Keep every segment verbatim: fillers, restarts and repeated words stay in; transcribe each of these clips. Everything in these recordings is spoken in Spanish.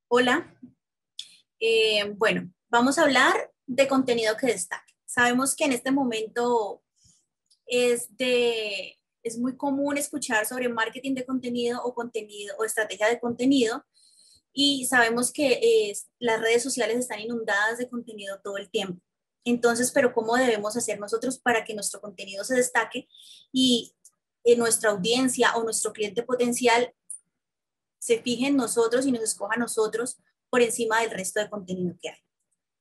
Hola, eh, bueno, vamos a hablar de contenido que destaque. Sabemos que en este momento es, de, es muy común escuchar sobre marketing de contenido o contenido o estrategia de contenido y sabemos que eh, las redes sociales están inundadas de contenido todo el tiempo. Entonces, pero ¿cómo debemos hacer nosotros para que nuestro contenido se destaque y eh, nuestra audiencia o nuestro cliente potencial se fije en nosotros y nos escoja a nosotros por encima del resto de contenido que hay?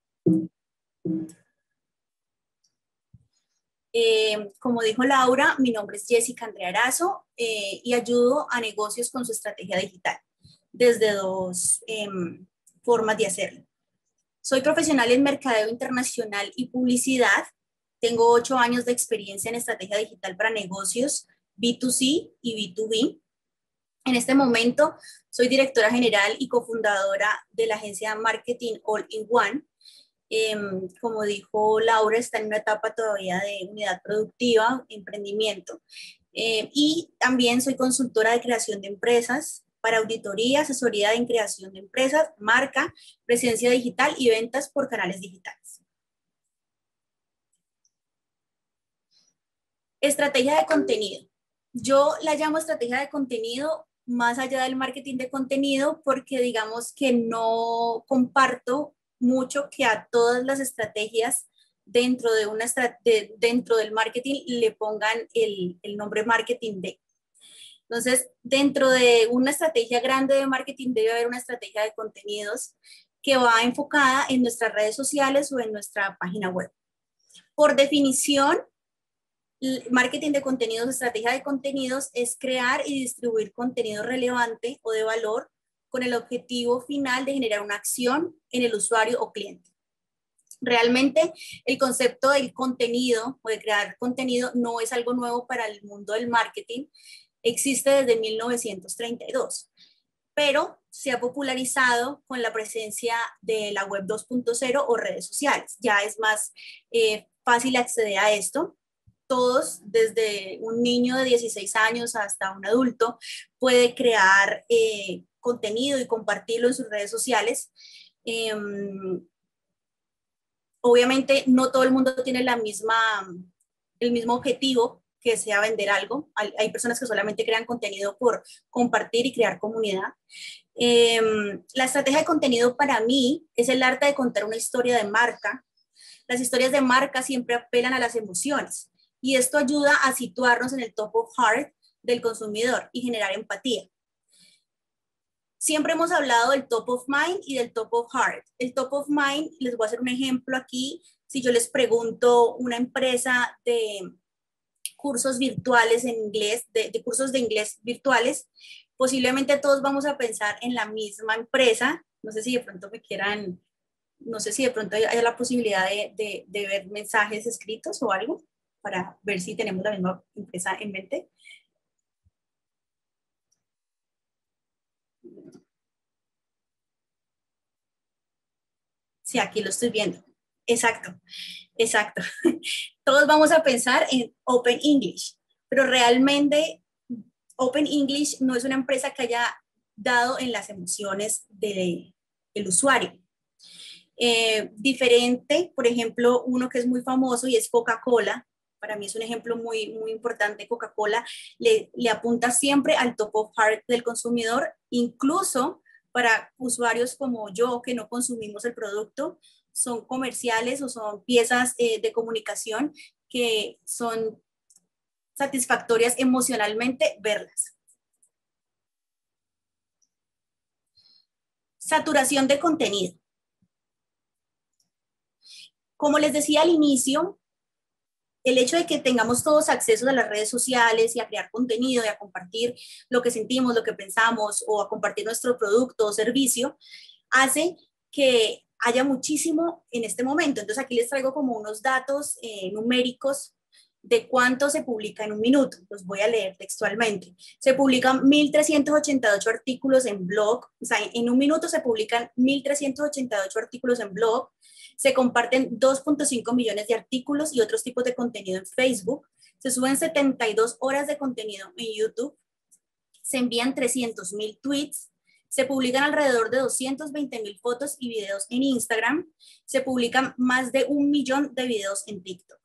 Eh, como dijo Laura, mi nombre es Jessica Andrea Arazo eh, y ayudo a negocios con su estrategia digital desde dos eh, formas de hacerlo. Soy profesional en mercadeo internacional y publicidad. Tengo ocho años de experiencia en estrategia digital para negocios B dos C y B dos B. En este momento soy directora general y cofundadora de la agencia Marketing All in One. Eh, como dijo Laura, está en una etapa todavía de unidad productiva, emprendimiento. Eh, y también soy consultora de creación de empresas para auditoría, asesoría en creación de empresas, marca, presencia digital y ventas por canales digitales. Estrategia de contenido. Yo la llamo estrategia de contenido más allá del marketing de contenido porque digamos que no comparto mucho que a todas las estrategias dentro, de una de, dentro del marketing le pongan el, el nombre marketing de. Entonces, dentro de una estrategia grande de marketing debe haber una estrategia de contenidos que va enfocada en nuestras redes sociales o en nuestra página web. Por definición, marketing de contenidos, estrategia de contenidos es crear y distribuir contenido relevante o de valor con el objetivo final de generar una acción en el usuario o cliente. Realmente el concepto del contenido o de crear contenido no es algo nuevo para el mundo del marketing, existe desde mil novecientos treinta y dos, pero se ha popularizado con la presencia de la web dos punto cero o redes sociales. Ya es más eh, fácil acceder a esto. Todos, desde un niño de dieciséis años hasta un adulto, puede crear eh, contenido y compartirlo en sus redes sociales. Eh, obviamente no todo el mundo tiene la misma, el mismo objetivo, que sea vender algo. Hay, hay personas que solamente crean contenido por compartir y crear comunidad. Eh, la estrategia de contenido para mí es el arte de contar una historia de marca. Las historias de marca siempre apelan a las emociones y esto ayuda a situarnos en el top of heart del consumidor y generar empatía. Siempre hemos hablado del top of mind y del top of heart. El top of mind, les voy a hacer un ejemplo aquí. Si yo les pregunto una empresa de cursos virtuales en inglés, de, de cursos de inglés virtuales, posiblemente todos vamos a pensar en la misma empresa. No sé si de pronto me quieran, no sé si de pronto hay, hay la posibilidad de, de, de ver mensajes escritos o algo para ver si tenemos la misma empresa en mente. Sí, aquí lo estoy viendo. Exacto, exacto. Todos vamos a pensar en Open English, pero realmente Open English no es una empresa que haya dado en las emociones del de usuario. Eh, diferente, por ejemplo, uno que es muy famoso y es Coca-Cola. Para mí es un ejemplo muy, muy importante. Coca-Cola le, le apunta siempre al top of heart del consumidor, incluso para usuarios como yo que no consumimos el producto, son comerciales o son piezas eh, de comunicación que son satisfactorias emocionalmente verlas. Saturación de contenido. Como les decía al inicio, el hecho de que tengamos todos acceso a las redes sociales y a crear contenido y a compartir lo que sentimos, lo que pensamos o a compartir nuestro producto o servicio, hace que haya muchísimo en este momento. Entonces aquí les traigo como unos datos eh, numéricos de cuánto se publica en un minuto. Los voy a leer textualmente. Se publican mil trescientos ochenta y ocho artículos en blog, o sea, en un minuto se publican mil trescientos ochenta y ocho artículos en blog, se comparten dos punto cinco millones de artículos y otros tipos de contenido en Facebook, se suben setenta y dos horas de contenido en YouTube, se envían trescientos mil tweets, Se publican alrededor de doscientas veinte mil fotos y videos en Instagram. Se publican más de un millón de videos en TikTok.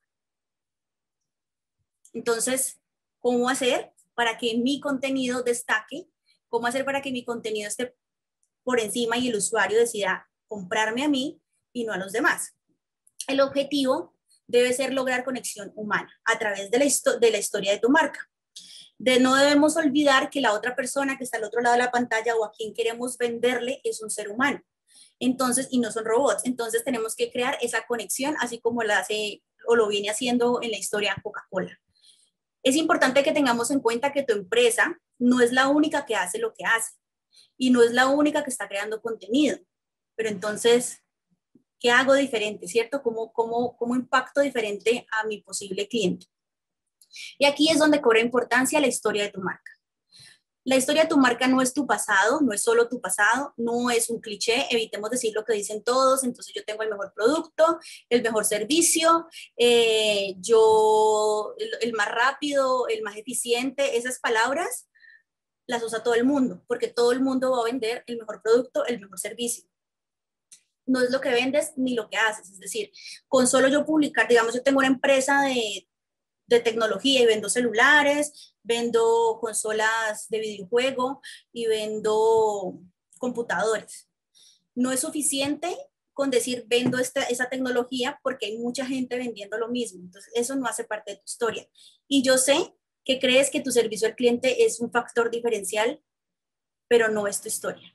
Entonces, ¿cómo hacer para que mi contenido destaque? ¿Cómo hacer para que mi contenido esté por encima y el usuario decida comprarme a mí y no a los demás? El objetivo debe ser lograr conexión humana a través de la, de la historia de tu marca. De no debemos olvidar que la otra persona que está al otro lado de la pantalla o a quien queremos venderle es un ser humano. Entonces, y no son robots. Entonces tenemos que crear esa conexión, así como la hace o lo viene haciendo en la historia Coca-Cola. Es importante que tengamos en cuenta que tu empresa no es la única que hace lo que hace y no es la única que está creando contenido. Pero entonces, ¿qué hago diferente, cierto? ¿Cómo, cómo, cómo impacto diferente a mi posible cliente? Y aquí es donde cobra importancia la historia de tu marca. La historia de tu marca no es tu pasado, no es solo tu pasado, no es un cliché, evitemos decir lo que dicen todos, entonces yo tengo el mejor producto, el mejor servicio, eh, yo el, el más rápido, el más eficiente, esas palabras las usa todo el mundo, porque todo el mundo va a vender el mejor producto, el mejor servicio. No es lo que vendes ni lo que haces, es decir, con solo yo publicar, digamos, yo tengo una empresa de de tecnología y vendo celulares, vendo consolas de videojuego y vendo computadores. No es suficiente con decir vendo esta, esa tecnología porque hay mucha gente vendiendo lo mismo. Entonces, eso no hace parte de tu historia. Y yo sé que crees que tu servicio al cliente es un factor diferencial, pero no es tu historia.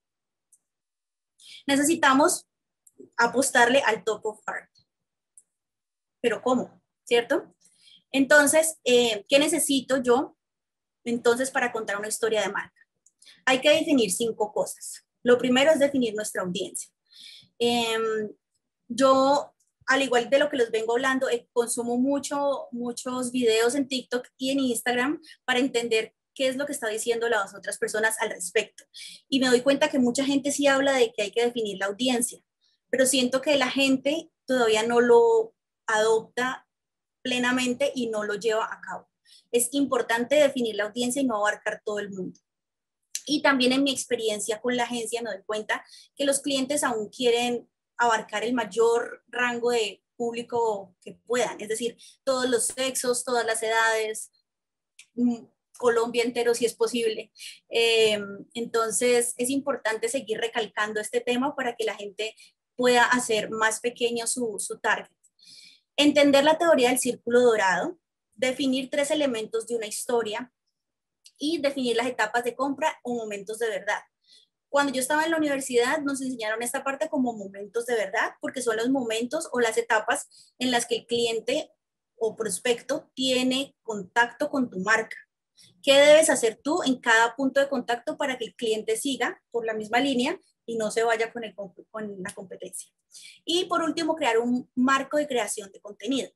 Necesitamos apostarle al top of heart. ¿Pero cómo? ¿Cierto? Entonces, eh, ¿qué necesito yo entonces para contar una historia de marca? Hay que definir cinco cosas. Lo primero es definir nuestra audiencia. Eh, yo, al igual de lo que les vengo hablando, eh, consumo mucho, muchos videos en TikTok y en Instagram para entender qué es lo que está diciendo las otras personas al respecto. Y me doy cuenta que mucha gente sí habla de que hay que definir la audiencia, pero siento que la gente todavía no lo adopta plenamente y no lo lleva a cabo. Es importante definir la audiencia y no abarcar todo el mundo. Y también en mi experiencia con la agencia me doy cuenta que los clientes aún quieren abarcar el mayor rango de público que puedan, es decir, todos los sexos, todas las edades, Colombia entero si es posible. Eh, entonces es importante seguir recalcando este tema para que la gente pueda hacer más pequeño su, su target. Entender la teoría del círculo dorado, definir tres elementos de una historia y definir las etapas de compra o momentos de verdad. Cuando yo estaba en la universidad nos enseñaron esta parte como momentos de verdad, porque son los momentos o las etapas en las que el cliente o prospecto tiene contacto con tu marca. ¿Qué debes hacer tú en cada punto de contacto para que el cliente siga por la misma línea y no se vaya con, el, con la competencia? Y por último, crear un marco de creación de contenido.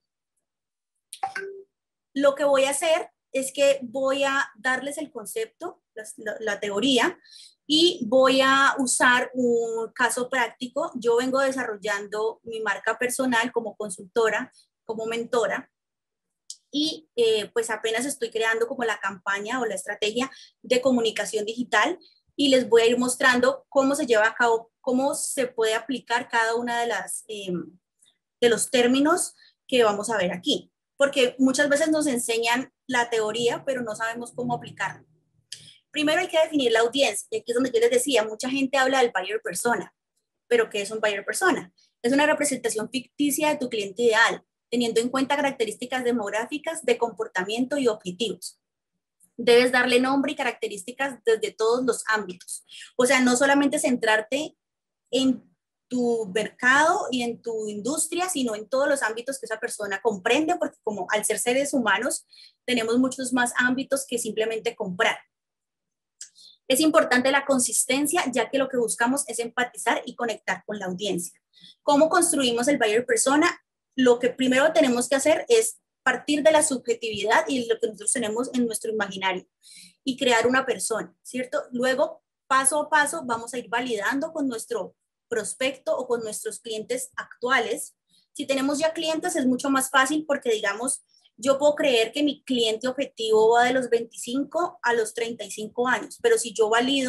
Lo que voy a hacer es que voy a darles el concepto, la, la teoría, y voy a usar un caso práctico. Yo vengo desarrollando mi marca personal como consultora, como mentora, y eh, pues apenas estoy creando como la campaña o la estrategia de comunicación digital y les voy a ir mostrando cómo se lleva a cabo, cómo se puede aplicar cada una de las eh, de los términos que vamos a ver aquí, porque muchas veces nos enseñan la teoría, pero no sabemos cómo aplicarla. Primero hay que definir la audiencia, y aquí es donde yo les decía, mucha gente habla del buyer persona, pero ¿qué es un buyer persona? Es una representación ficticia de tu cliente ideal, teniendo en cuenta características demográficas, de comportamiento y objetivos. Debes darle nombre y características desde todos los ámbitos. O sea, no solamente centrarte en tu mercado y en tu industria, sino en todos los ámbitos que esa persona comprende, porque como al ser seres humanos, tenemos muchos más ámbitos que simplemente comprar. Es importante la consistencia, ya que lo que buscamos es empatizar y conectar con la audiencia. ¿Cómo construimos el buyer persona? Lo que primero tenemos que hacer es partir de la subjetividad y lo que nosotros tenemos en nuestro imaginario y crear una persona, ¿cierto? Luego, paso a paso, vamos a ir validando con nuestro prospecto o con nuestros clientes actuales. Si tenemos ya clientes es mucho más fácil porque, digamos, yo puedo creer que mi cliente objetivo va de los veinticinco a los treinta y cinco años, pero si yo valido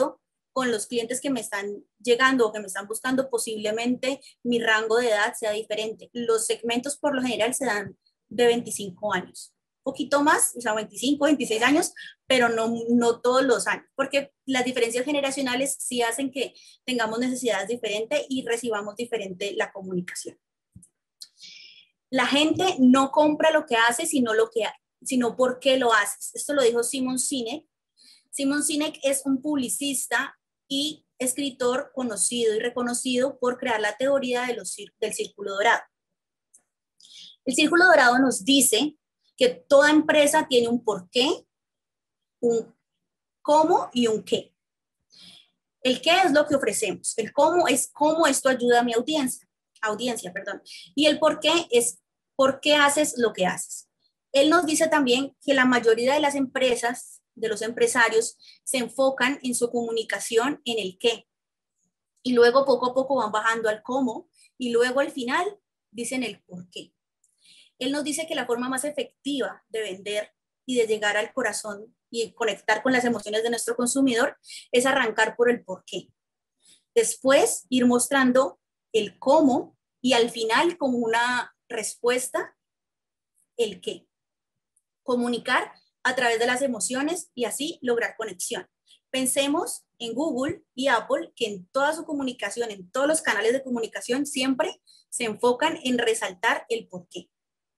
con los clientes que me están llegando o que me están buscando, posiblemente mi rango de edad sea diferente. Los segmentos por lo general se dan de veinticinco años, poquito más, o sea, veinticinco, veintiséis años, pero no, no todos los años, porque las diferencias generacionales sí hacen que tengamos necesidades diferentes y recibamos diferente la comunicación. La gente no compra lo que hace, sino, lo que, sino por qué lo haces. Esto lo dijo Simon Sinek. Simon Sinek es un publicista y escritor conocido y reconocido por crear la teoría de los, del círculo dorado. El círculo dorado nos dice que toda empresa tiene un porqué, un cómo y un qué. El qué es lo que ofrecemos, el cómo es cómo esto ayuda a mi audiencia, audiencia, perdón, y el por qué es por qué haces lo que haces. Él nos dice también que la mayoría de las empresas, de los empresarios, se enfocan en su comunicación en el qué, y luego poco a poco van bajando al cómo, y luego al final dicen el por qué. Él nos dice que la forma más efectiva de vender y de llegar al corazón y conectar con las emociones de nuestro consumidor es arrancar por el por qué. Después ir mostrando el cómo y al final como una respuesta el qué. Comunicar a través de las emociones y así lograr conexión. Pensemos en Google y Apple que en toda su comunicación, en todos los canales de comunicación siempre se enfocan en resaltar el por qué.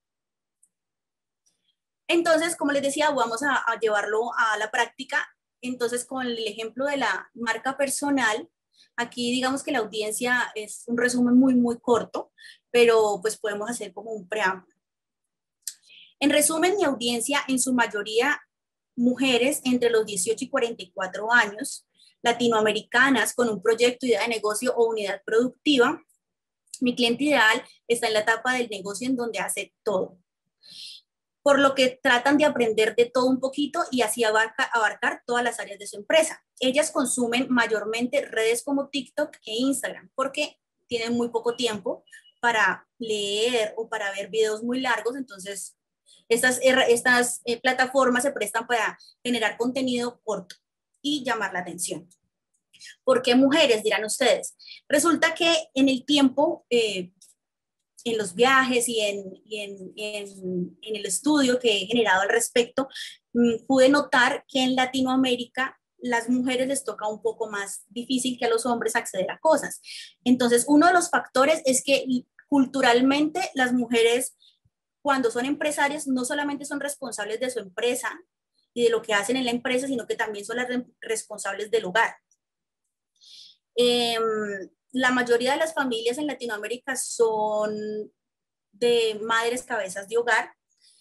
Entonces, como les decía, vamos a, a llevarlo a la práctica. Entonces, con el ejemplo de la marca personal, aquí digamos que la audiencia es un resumen muy, muy corto, pero pues podemos hacer como un preámbulo. En resumen, mi audiencia en su mayoría mujeres entre los dieciocho y cuarenta y cuatro años, latinoamericanas con un proyecto, idea de negocio o unidad productiva. Mi cliente ideal está en la etapa del negocio en donde hace todo, por lo que tratan de aprender de todo un poquito y así abarca, abarcar todas las áreas de su empresa. Ellas consumen mayormente redes como TikTok e Instagram porque tienen muy poco tiempo para leer o para ver videos muy largos, entonces estas, estas eh, plataformas se prestan para generar contenido corto y llamar la atención. ¿Por qué mujeres? Dirán ustedes. Resulta que en el tiempo... Eh, en los viajes y, en, y en, en, en el estudio que he generado al respecto, mmm, pude notar que en Latinoamérica las mujeres les toca un poco más difícil que a los hombres acceder a cosas. Entonces, uno de los factores es que culturalmente las mujeres, cuando son empresarias, no solamente son responsables de su empresa y de lo que hacen en la empresa, sino que también son las responsables del hogar. Eh, la mayoría de las familias en Latinoamérica son de madres cabezas de hogar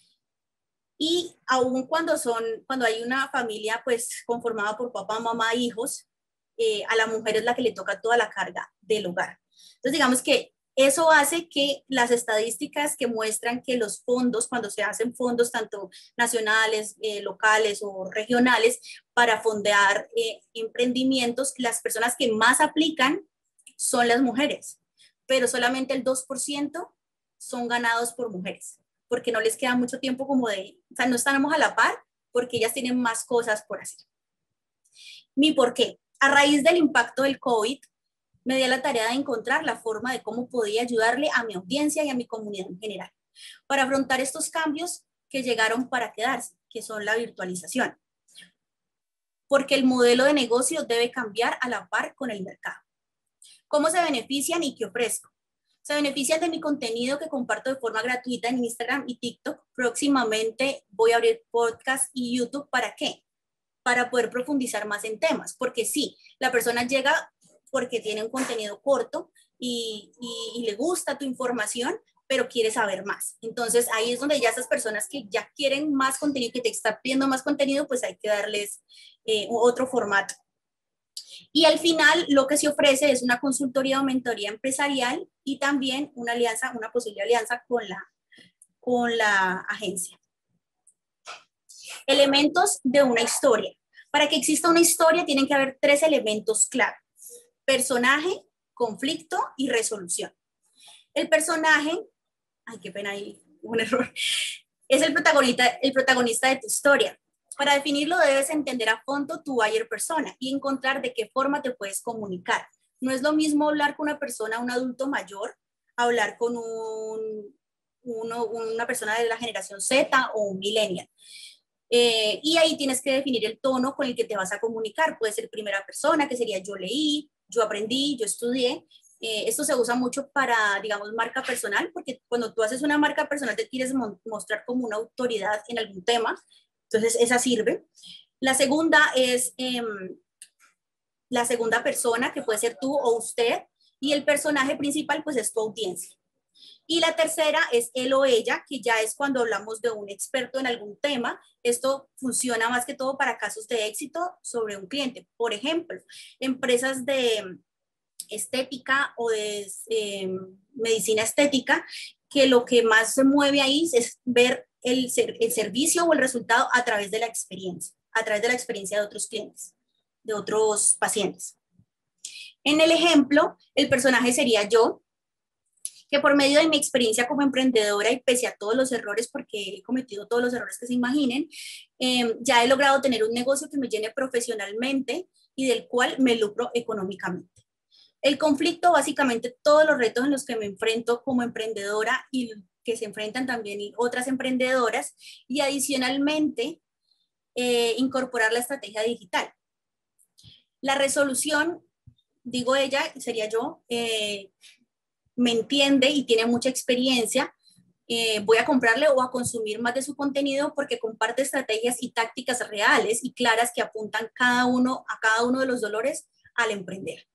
y aun cuando son, cuando hay una familia pues conformada por papá, mamá, hijos, eh, a la mujer es la que le toca toda la carga del hogar. Entonces digamos que eso hace que las estadísticas que muestran que los fondos, cuando se hacen fondos tanto nacionales, eh, locales o regionales para fondear eh, emprendimientos, las personas que más aplican son las mujeres, pero solamente el dos por ciento son ganados por mujeres, porque no les queda mucho tiempo como de, o sea, no estamos a la par porque ellas tienen más cosas por hacer. Mi por qué. A raíz del impacto del COVID, me di a la tarea de encontrar la forma de cómo podía ayudarle a mi audiencia y a mi comunidad en general para afrontar estos cambios que llegaron para quedarse, que son la virtualización. Porque el modelo de negocio debe cambiar a la par con el mercado. ¿Cómo se benefician y qué ofrezco? Se benefician de mi contenido que comparto de forma gratuita en Instagram y TikTok. Próximamente voy a abrir podcast y YouTube. ¿Para qué? Para poder profundizar más en temas. Porque sí, la persona llega porque tiene un contenido corto y, y, y le gusta tu información, pero quiere saber más. Entonces ahí es donde ya esas personas que ya quieren más contenido, que te están pidiendo más contenido, pues hay que darles eh, otro formato. Y al final lo que se ofrece es una consultoría o mentoría empresarial y también una alianza, una posible alianza con la, con la agencia. Elementos de una historia. Para que exista una historia tienen que haber tres elementos clave: personaje, conflicto y resolución. El personaje, ay, qué pena ahí, un error, es el protagonista, el protagonista de tu historia. Para definirlo debes entender a fondo tu buyer persona y encontrar de qué forma te puedes comunicar. No es lo mismo hablar con una persona, un adulto mayor, hablar con un, uno, una persona de la generación Z o un millennial. Eh, y ahí tienes que definir el tono con el que te vas a comunicar. Puede ser primera persona, que sería yo leí, yo aprendí, yo estudié. Eh, esto se usa mucho para, digamos, marca personal, porque cuando tú haces una marca personal te quieres mo mostrar como una autoridad en algún tema. Entonces, esa sirve. La segunda es eh, la segunda persona, que puede ser tú o usted, y el personaje principal, pues es tu audiencia. Y la tercera es él o ella, que ya es cuando hablamos de un experto en algún tema. Esto funciona más que todo para casos de éxito sobre un cliente. Por ejemplo, empresas de estética o de eh, medicina estética, que lo que más se mueve ahí es ver el, el servicio o el resultado a través de la experiencia, a través de la experiencia de otros clientes, de otros pacientes. En el ejemplo, el personaje sería yo, que por medio de mi experiencia como emprendedora y pese a todos los errores, porque he cometido todos los errores que se imaginen, eh, ya he logrado tener un negocio que me llene profesionalmente y del cual me lucro económicamente. El conflicto, básicamente, todos los retos en los que me enfrento como emprendedora y que se enfrentan también otras emprendedoras, y adicionalmente eh, incorporar la estrategia digital. La resolución, digo ella, sería yo, eh, me entiende y tiene mucha experiencia, eh, voy a comprarle o a consumir más de su contenido porque comparte estrategias y tácticas reales y claras que apuntan cada uno a cada uno de los dolores al emprender.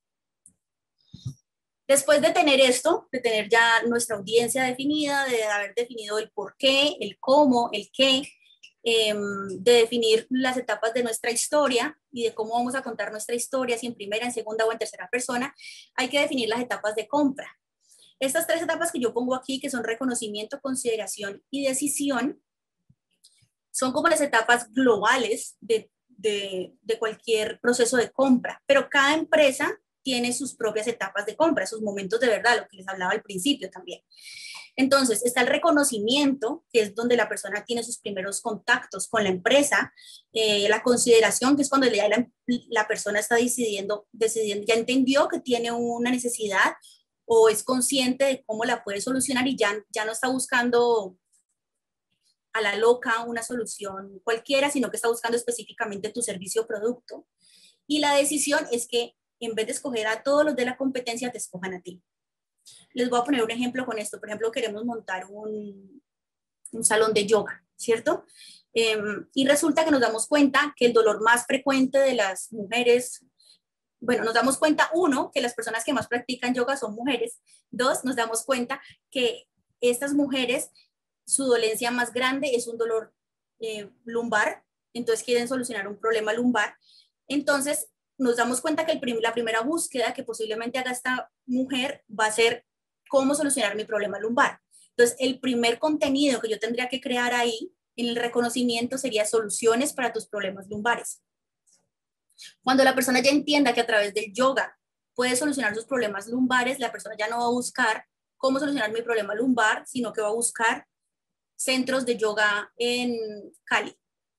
Después de tener esto, de tener ya nuestra audiencia definida, de haber definido el por qué, el cómo, el qué, eh, de definir las etapas de nuestra historia y de cómo vamos a contar nuestra historia, si en primera, en segunda o en tercera persona, hay que definir las etapas de compra. Estas tres etapas que yo pongo aquí, que son reconocimiento, consideración y decisión, son como las etapas globales de, de, de cualquier proceso de compra, pero cada empresa tiene sus propias etapas de compra, sus momentos de verdad, lo que les hablaba al principio también. Entonces, está el reconocimiento, que es donde la persona tiene sus primeros contactos con la empresa, eh, la consideración, que es cuando ya la, la persona está decidiendo, decidiendo, ya entendió que tiene una necesidad o es consciente de cómo la puede solucionar y ya, ya no está buscando a la loca una solución cualquiera, sino que está buscando específicamente tu servicio o producto. Y la decisión es que en vez de escoger a todos los de la competencia, te escojan a ti. Les voy a poner un ejemplo con esto. Por ejemplo, queremos montar un, un salón de yoga, ¿cierto? Eh, y resulta que nos damos cuenta que el dolor más frecuente de las mujeres, bueno, nos damos cuenta, uno, que las personas que más practican yoga son mujeres. Dos, nos damos cuenta que estas mujeres, su dolencia más grande es un dolor eh, lumbar, entonces quieren solucionar un problema lumbar. Entonces, nos damos cuenta que el prim la primera búsqueda que posiblemente haga esta mujer va a ser cómo solucionar mi problema lumbar. Entonces, el primer contenido que yo tendría que crear ahí en el reconocimiento sería soluciones para tus problemas lumbares. Cuando la persona ya entienda que a través del yoga puede solucionar sus problemas lumbares, la persona ya no va a buscar cómo solucionar mi problema lumbar, sino que va a buscar centros de yoga en Cali.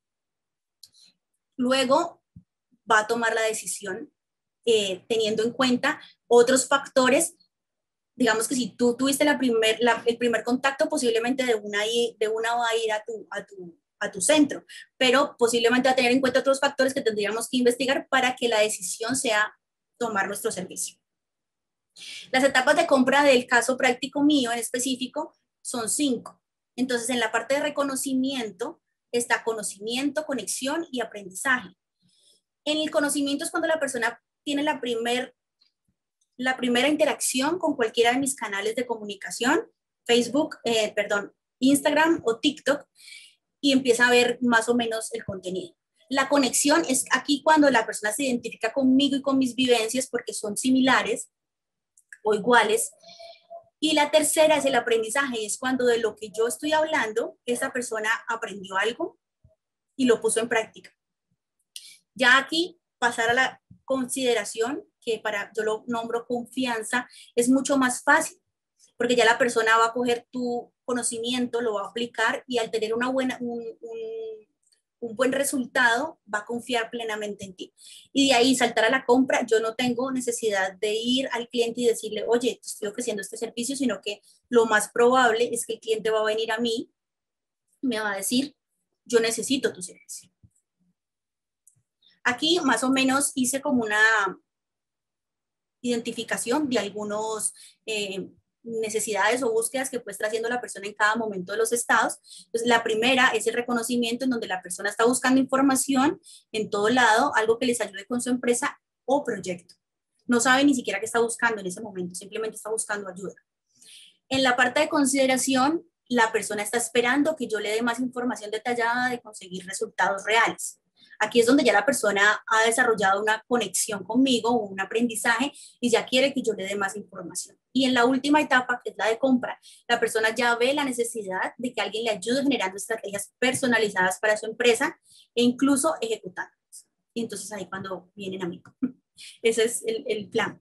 Luego va a tomar la decisión eh, teniendo en cuenta otros factores. Digamos que si tú tuviste la primer, la, el primer contacto, posiblemente de una, de una va a ir a tu, a, tu, a tu centro, pero posiblemente va a tener en cuenta otros factores que tendríamos que investigar para que la decisión sea tomar nuestro servicio. Las etapas de compra del caso práctico mío en específico son cinco. Entonces, en la parte de reconocimiento está conocimiento, conexión y aprendizaje. En el conocimiento es cuando la persona tiene la, primer, la primera interacción con cualquiera de mis canales de comunicación, Facebook, eh, perdón, Instagram o TikTok, y empieza a ver más o menos el contenido. La conexión es aquí cuando la persona se identifica conmigo y con mis vivencias porque son similares o iguales. Y la tercera es el aprendizaje, es cuando de lo que yo estoy hablando, esa persona aprendió algo y lo puso en práctica. Ya aquí pasar a la consideración, que para yo lo nombro confianza, es mucho más fácil, porque ya la persona va a coger tu conocimiento, lo va a aplicar y al tener una buena, un, un, un buen resultado, va a confiar plenamente en ti. Y de ahí saltar a la compra, yo no tengo necesidad de ir al cliente y decirle, oye, te estoy ofreciendo este servicio, sino que lo más probable es que el cliente va a venir a mí, me va a decir, yo necesito tu servicio. Aquí más o menos hice como una identificación de algunos eh, necesidades o búsquedas que puede estar haciendo la persona en cada momento de los estados. Entonces, la primera es el reconocimiento en donde la persona está buscando información en todo lado, algo que les ayude con su empresa o proyecto. No sabe ni siquiera qué está buscando en ese momento, simplemente está buscando ayuda. En la parte de consideración, la persona está esperando que yo le dé más información detallada de conseguir resultados reales. Aquí es donde ya la persona ha desarrollado una conexión conmigo, un aprendizaje, y ya quiere que yo le dé más información. Y en la última etapa, que es la de compra, la persona ya ve la necesidad de que alguien le ayude generando estrategias personalizadas para su empresa e incluso ejecutándolas. Y entonces ahí cuando vienen a mí. Ese es el, el plan.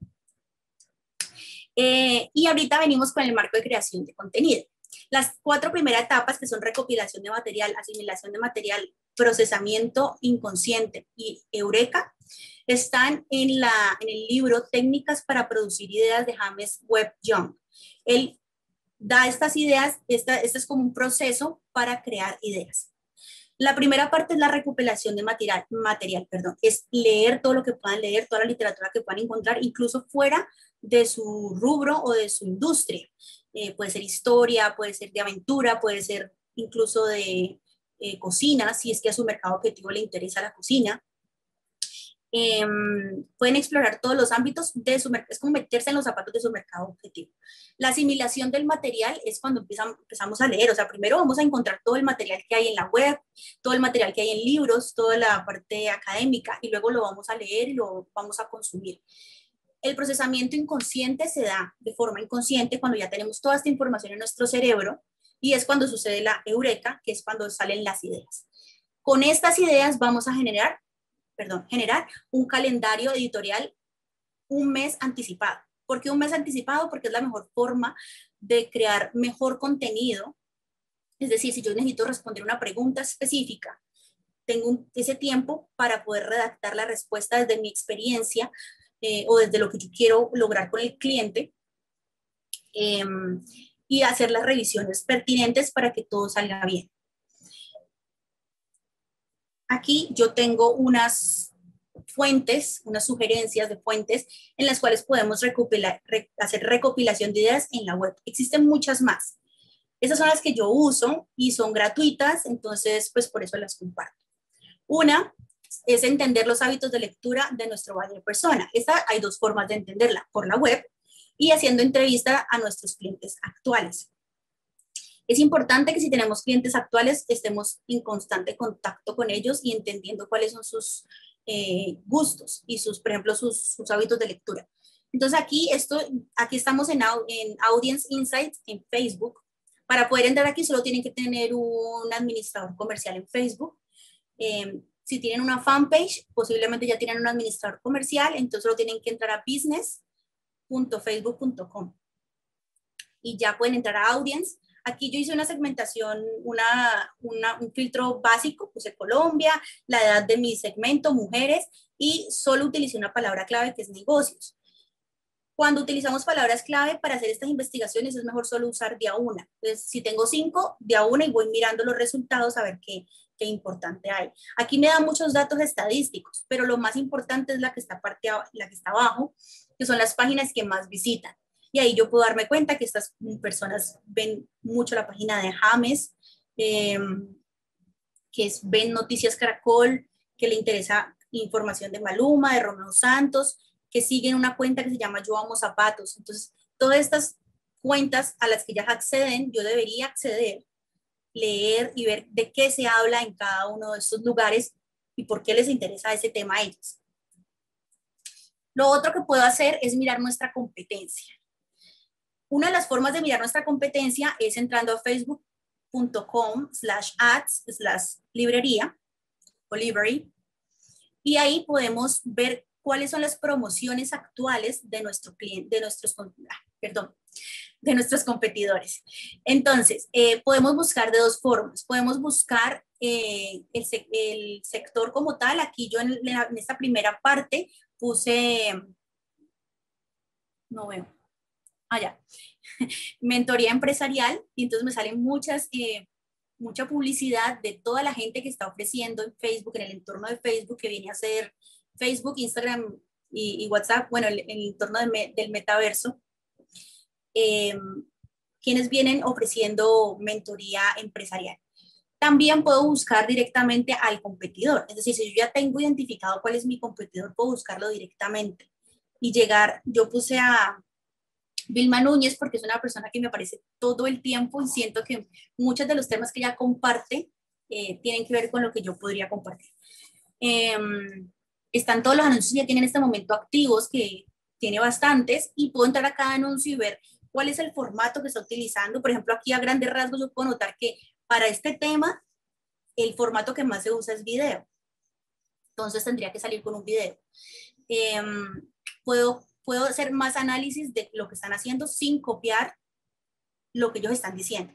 Eh, y ahorita venimos con el marco de creación de contenido. Las cuatro primeras etapas, que son recopilación de material, asimilación de material, procesamiento inconsciente y eureka, están en, la, en el libro Técnicas para producir ideas de James Webb Young. Él da estas ideas, esta, este es como un proceso para crear ideas. La primera parte es la recopilación de material, material, perdón, es leer todo lo que puedan leer, toda la literatura que puedan encontrar, incluso fuera de su rubro o de su industria. Eh, puede ser historia, puede ser de aventura, puede ser incluso de eh, cocina, si es que a su mercado objetivo le interesa la cocina. Eh, pueden explorar todos los ámbitos de su mercado, es como meterse en los zapatos de su mercado objetivo. La asimilación del material es cuando empiezan, empezamos a leer, o sea, primero vamos a encontrar todo el material que hay en la web, todo el material que hay en libros, toda la parte académica, y luego lo vamos a leer y lo vamos a consumir. El procesamiento inconsciente se da de forma inconsciente cuando ya tenemos toda esta información en nuestro cerebro, y es cuando sucede la eureka, que es cuando salen las ideas. Con estas ideas vamos a generar Perdón, generar un calendario editorial un mes anticipado. ¿Por qué un mes anticipado? Porque es la mejor forma de crear mejor contenido. Es decir, si yo necesito responder una pregunta específica, tengo un, ese tiempo para poder redactar la respuesta desde mi experiencia eh, o desde lo que yo quiero lograr con el cliente eh, y hacer las revisiones pertinentes para que todo salga bien. Aquí yo tengo unas fuentes, unas sugerencias de fuentes en las cuales podemos recopilar, re, hacer recopilación de ideas en la web. Existen muchas más. Esas son las que yo uso y son gratuitas, entonces pues por eso las comparto. Una es entender los hábitos de lectura de nuestro buyer persona. Esta hay dos formas de entenderla, por la web y haciendo entrevista a nuestros clientes actuales. Es importante que si tenemos clientes actuales estemos en constante contacto con ellos y entendiendo cuáles son sus eh, gustos y sus, por ejemplo, sus, sus hábitos de lectura. Entonces aquí, esto, aquí estamos en, en Audience Insights en Facebook. Para poder entrar aquí solo tienen que tener un administrador comercial en Facebook. Eh, si tienen una fanpage, posiblemente ya tienen un administrador comercial, entonces solo tienen que entrar a business punto facebook punto com y ya pueden entrar a Audience. Aquí yo hice una segmentación, una, una, un filtro básico, puse Colombia, la edad de mi segmento, mujeres, y solo utilicé una palabra clave que es negocios. Cuando utilizamos palabras clave para hacer estas investigaciones es mejor solo usar de a una. Entonces, si tengo cinco, de a una y voy mirando los resultados a ver qué, qué importante hay. Aquí me da muchos datos estadísticos, pero lo más importante es la que está, parte, la que está abajo, que son las páginas que más visitan. Y ahí yo puedo darme cuenta que estas personas ven mucho la página de James, eh, que es, ven Noticias Caracol, que le interesa información de Maluma, de Romeo Santos, que siguen una cuenta que se llama Yo Amo Zapatos. Entonces, todas estas cuentas a las que ya acceden, yo debería acceder, leer y ver de qué se habla en cada uno de estos lugares y por qué les interesa ese tema a ellos. Lo otro que puedo hacer es mirar nuestra competencia. Una de las formas de mirar nuestra competencia es entrando a facebook punto com slash ads slash librería o library y ahí podemos ver cuáles son las promociones actuales de nuestro cliente, de nuestros, perdón, de nuestros competidores. Entonces, eh, podemos buscar de dos formas. Podemos buscar eh, el, el sector como tal. Aquí yo en, en esta primera parte puse, no veo, allá, ah, mentoría empresarial, y entonces me salen muchas, eh, mucha publicidad de toda la gente que está ofreciendo en Facebook, en el entorno de Facebook, que viene a ser Facebook, Instagram y, y WhatsApp, bueno, el, el entorno de me, del metaverso, eh, quienes vienen ofreciendo mentoría empresarial. También puedo buscar directamente al competidor, es decir, si yo ya tengo identificado cuál es mi competidor, puedo buscarlo directamente y llegar. Yo puse a Vilma Núñez porque es una persona que me aparece todo el tiempo y siento que muchos de los temas que ella comparte eh, tienen que ver con lo que yo podría compartir. Eh, están todos los anuncios que ya tienen en este momento activos, que tiene bastantes, y puedo entrar a cada anuncio y ver cuál es el formato que está utilizando. Por ejemplo, aquí a grandes rasgos yo puedo notar que para este tema el formato que más se usa es video. Entonces tendría que salir con un video. Eh, puedo, puedo hacer más análisis de lo que están haciendo sin copiar lo que ellos están diciendo.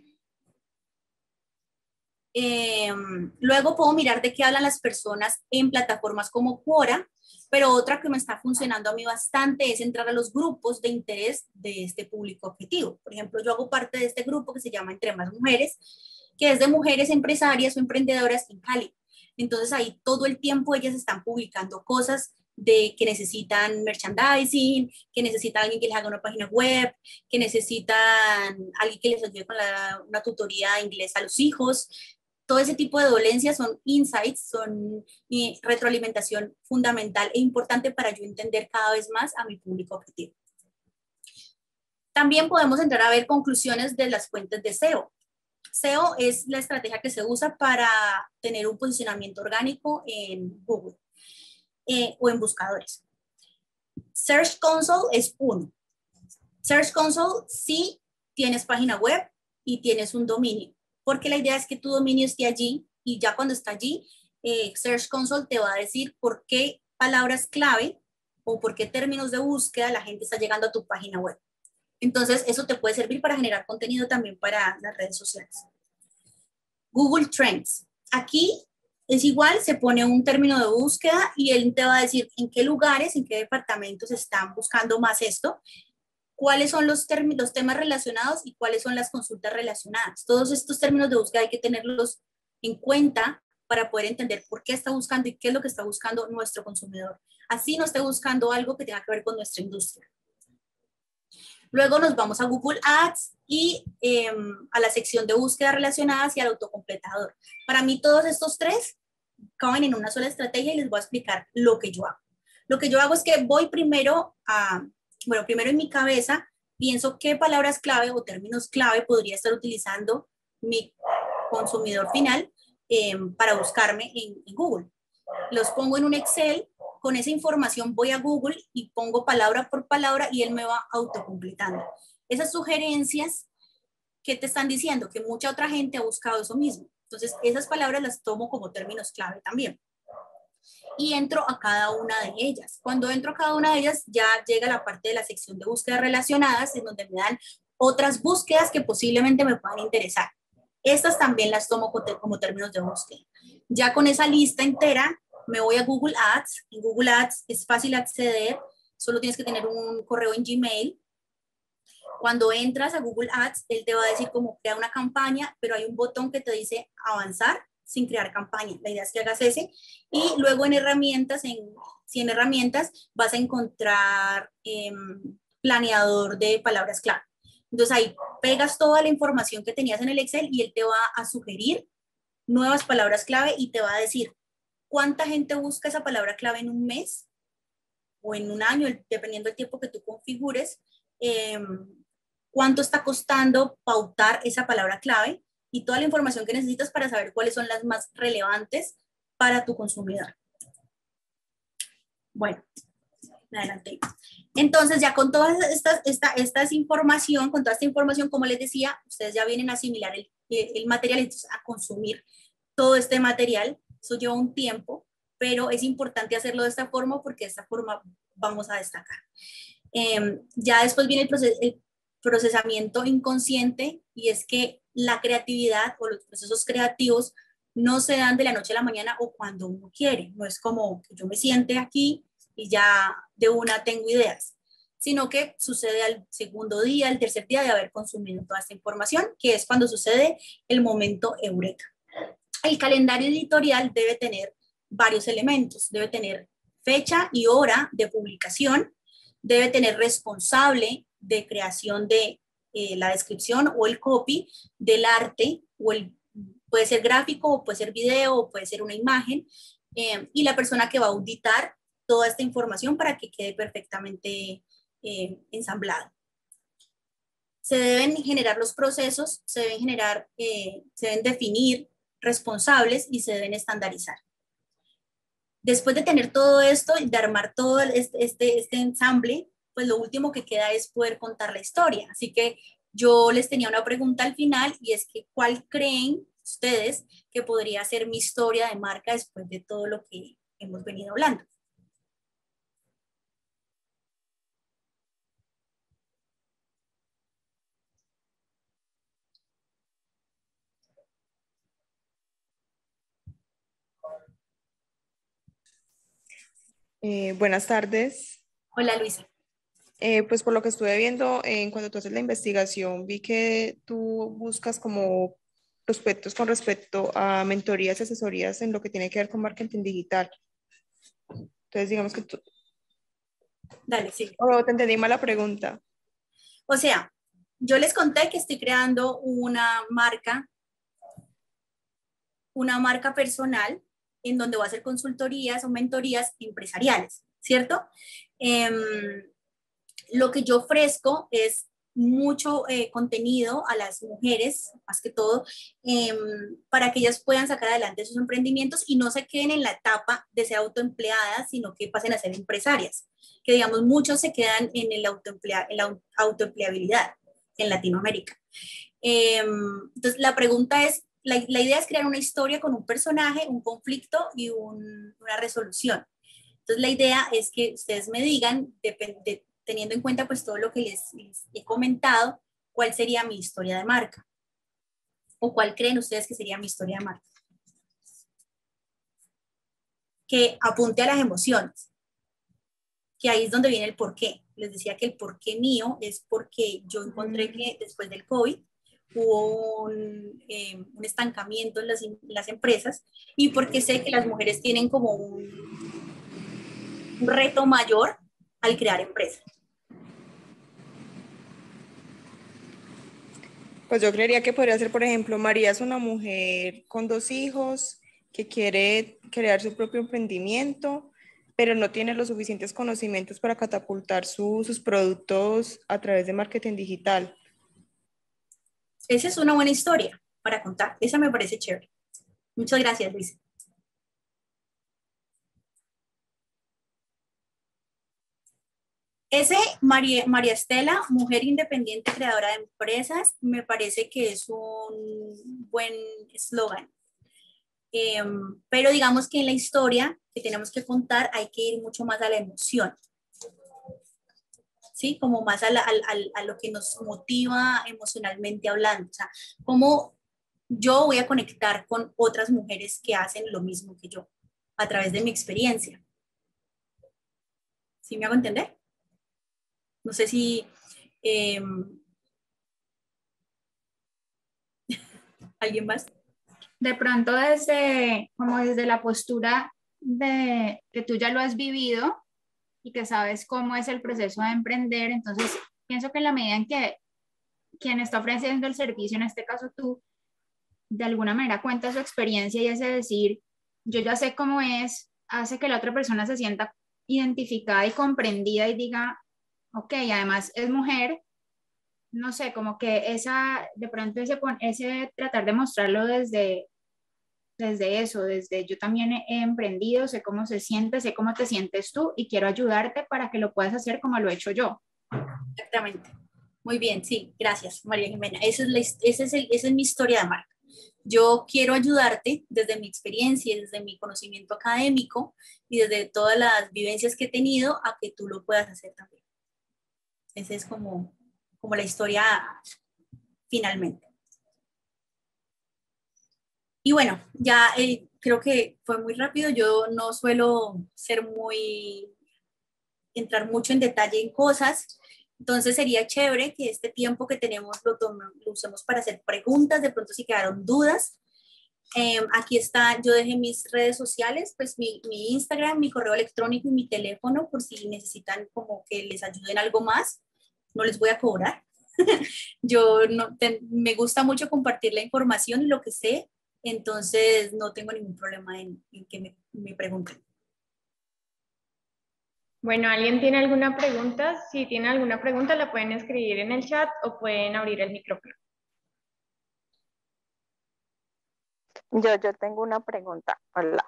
Eh, luego puedo mirar de qué hablan las personas en plataformas como Quora, pero otra que me está funcionando a mí bastante es entrar a los grupos de interés de este público objetivo. Por ejemplo, yo hago parte de este grupo que se llama Entre Más Mujeres, que es de mujeres empresarias o emprendedoras en Cali. Entonces ahí todo el tiempo ellas están publicando cosas de que necesitan merchandising, que necesitan alguien que les haga una página web, que necesitan alguien que les ayude con la, una tutoría de inglés a los hijos. Todo ese tipo de dolencias son insights, son eh, retroalimentación fundamental e importante para yo entender cada vez más a mi público objetivo. También podemos entrar a ver conclusiones de las fuentes de S E O. S E O es la estrategia que se usa para tener un posicionamiento orgánico en Google eh, o en buscadores. Search Console es uno. Search Console sí tienes página web y tienes un dominio, porque la idea es que tu dominio esté allí y ya cuando está allí, eh, Search Console te va a decir por qué palabras clave o por qué términos de búsqueda la gente está llegando a tu página web. Entonces, eso te puede servir para generar contenido también para las redes sociales. Google Trends. Aquí es igual, se pone un término de búsqueda y él te va a decir en qué lugares, en qué departamentos están buscando más esto, cuáles son los, los temas relacionados y cuáles son las consultas relacionadas. Todos estos términos de búsqueda hay que tenerlos en cuenta para poder entender por qué está buscando y qué es lo que está buscando nuestro consumidor. Así no esté buscando algo que tenga que ver con nuestra industria. Luego nos vamos a Google Ads y eh, a la sección de búsqueda relacionadas y al autocompletador. Para mí todos estos tres caben en una sola estrategia y les voy a explicar lo que yo hago. Lo que yo hago es que voy primero a, bueno, primero en mi cabeza pienso qué palabras clave o términos clave podría estar utilizando mi consumidor final eh, para buscarme en, en Google. Los pongo en un Excel. Con esa información voy a Google y pongo palabra por palabra y él me va autocompletando. Esas sugerencias que te están diciendo que mucha otra gente ha buscado eso mismo. Entonces, esas palabras las tomo como términos clave también. Y entro a cada una de ellas. Cuando entro a cada una de ellas, ya llega la parte de la sección de búsquedas relacionadas, en donde me dan otras búsquedas que posiblemente me puedan interesar. Estas también las tomo como términos de búsqueda. Ya con esa lista entera, me voy a Google Ads. En Google Ads es fácil acceder, solo tienes que tener un correo en Gmail. Cuando entras a Google Ads, él te va a decir cómo crear una campaña, pero hay un botón que te dice avanzar sin crear campaña. La idea es que hagas ese. Y luego en herramientas, en, si en herramientas, vas a encontrar eh, planeador de palabras clave. Entonces ahí pegas toda la información que tenías en el Excel y él te va a sugerir nuevas palabras clave y te va a decir cuánta gente busca esa palabra clave en un mes o en un año, dependiendo del tiempo que tú configures, eh, cuánto está costando pautar esa palabra clave y toda la información que necesitas para saber cuáles son las más relevantes para tu consumidor. Bueno, adelante. Entonces, ya con toda esta, esta, esta información, con toda esta información, como les decía, ustedes ya vienen a asimilar el, el material, entonces a consumir todo este material. Eso lleva un tiempo, pero es importante hacerlo de esta forma porque de esta forma vamos a destacar. Eh, ya después viene el, proces el procesamiento inconsciente y es que la creatividad o los procesos creativos no se dan de la noche a la mañana o cuando uno quiere. No es como que yo me siente aquí y ya de una tengo ideas, sino que sucede al segundo día, al tercer día de haber consumido toda esta información, que es cuando sucede el momento eureka. El calendario editorial debe tener varios elementos, debe tener fecha y hora de publicación, debe tener responsable de creación de eh, la descripción o el copy del arte, o el, puede ser gráfico, o puede ser video, o puede ser una imagen, eh, y la persona que va a auditar toda esta información para que quede perfectamente eh, ensamblado. Se deben generar los procesos, se deben generar, eh, se deben definir responsables y se deben estandarizar. Después de tener todo esto y de armar todo este, este, este ensamble, pues lo último que queda es poder contar la historia. Así que yo les tenía una pregunta al final y es que ¿cuál creen ustedes que podría ser mi historia de marca después de todo lo que hemos venido hablando? Eh, buenas tardes. Hola Luisa. Eh, pues por lo que estuve viendo, eh, en cuando tú haces la investigación, vi que tú buscas como prospectos con respecto a mentorías y asesorías en lo que tiene que ver con marketing digital. Entonces, digamos que tú, Dale, sí. o te entendí mal la pregunta. O sea, yo les conté que estoy creando una marca, una marca personal en donde voy a hacer consultorías o mentorías empresariales, ¿cierto? Eh, lo que yo ofrezco es mucho eh, contenido a las mujeres, más que todo, eh, para que ellas puedan sacar adelante sus emprendimientos y no se queden en la etapa de ser autoempleadas, sino que pasen a ser empresarias. Que digamos, muchos se quedan en, el autoemplea, en la autoempleabilidad en Latinoamérica. Eh, entonces, la pregunta es, la, la, idea es crear una historia con un personaje, un conflicto y un, una resolución. Entonces, la idea es que ustedes me digan, de, de, teniendo en cuenta pues todo lo que les, les he comentado, cuál sería mi historia de marca o cuál creen ustedes que sería mi historia de marca. Que apunte a las emociones, que ahí es donde viene el porqué. Les decía que el porqué mío es porque yo encontré que después del COVID hubo un, eh, un estancamiento en las, en las empresas y porque sé que las mujeres tienen como un, un reto mayor al crear empresas. Pues yo creería que podría ser, por ejemplo, María es una mujer con dos hijos que quiere crear su propio emprendimiento, pero no tiene los suficientes conocimientos para catapultar su, sus productos a través de marketing digital. Esa es una buena historia para contar. Esa me parece chévere. Muchas gracias, Luis. Ese María, María Estela, mujer independiente, creadora de empresas, me parece que es un buen eslogan. Eh, pero digamos que en la historia que tenemos que contar hay que ir mucho más a la emoción, ¿sí? Como más a, la, a, a, a lo que nos motiva emocionalmente hablando. O sea, cómo yo voy a conectar con otras mujeres que hacen lo mismo que yo a través de mi experiencia. ¿Sí me hago entender? No sé si eh, alguien más. De pronto desde, como desde la postura de que tú ya lo has vivido y que sabes cómo es el proceso de emprender, entonces pienso que en la medida en que quien está ofreciendo el servicio, en este caso tú, de alguna manera cuenta su experiencia y ese decir, yo ya sé cómo es, hace que la otra persona se sienta identificada y comprendida y diga, ok, además es mujer, no sé, como que esa, de pronto ese, ese tratar de mostrarlo desde, desde eso, desde yo también he, he emprendido, sé cómo se siente, sé cómo te sientes tú y quiero ayudarte para que lo puedas hacer como lo he hecho yo. Exactamente. Muy bien, sí, gracias, María Jimena. Esa es, la, esa es, el, esa es mi historia de marca. Yo quiero ayudarte desde mi experiencia, desde mi conocimiento académico y desde todas las vivencias que he tenido a que tú lo puedas hacer también. Esa es como, como la historia finalmente. Y bueno, ya eh, creo que fue muy rápido. Yo no suelo ser muy, entrar mucho en detalle en cosas. Entonces sería chévere que este tiempo que tenemos lo, tome, lo usemos para hacer preguntas, de pronto si quedaron dudas. Eh, aquí está, yo dejé mis redes sociales, pues mi, mi Instagram, mi correo electrónico y mi teléfono por si necesitan como que les ayuden algo más. No les voy a cobrar. Yo no, te, me gusta mucho compartir la información y lo que sé, entonces no tengo ningún problema en, en que me, me pregunten. Bueno, ¿alguien tiene alguna pregunta? Si tienen alguna pregunta la pueden escribir en el chat o pueden abrir el micrófono. Yo, yo tengo una pregunta. Hola.